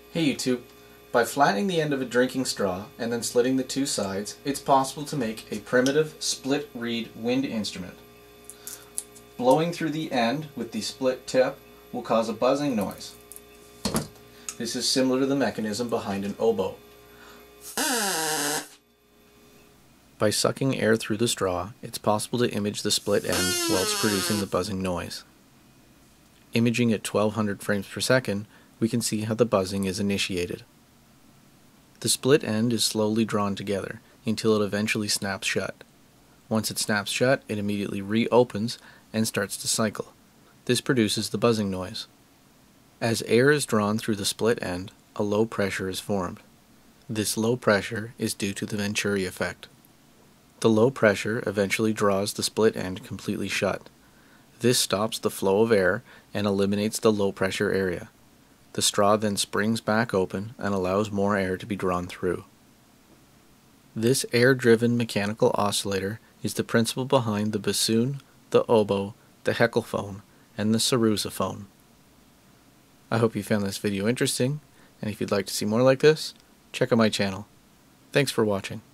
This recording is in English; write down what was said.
Hey YouTube, by flattening the end of a drinking straw and then slitting the two sides, it's possible to make a primitive split reed wind instrument. Blowing through the end with the split tip will cause a buzzing noise. This is similar to the mechanism behind an oboe. By sucking air through the straw, it's possible to image the split end whilst producing the buzzing noise. Imaging at 1200 frames per second, we can see how the buzzing is initiated. The split end is slowly drawn together until it eventually snaps shut. Once it snaps shut, it immediately reopens and starts to cycle. This produces the buzzing noise. As air is drawn through the split end, a low pressure is formed. This low pressure is due to the Venturi effect. The low pressure eventually draws the split end completely shut. This stops the flow of air and eliminates the low pressure area. The straw then springs back open and allows more air to be drawn through. This air-driven mechanical oscillator is the principle behind the bassoon, the oboe, the heckelphone, and the sousaphone. I hope you found this video interesting, and if you'd like to see more like this, check out my channel. Thanks for watching.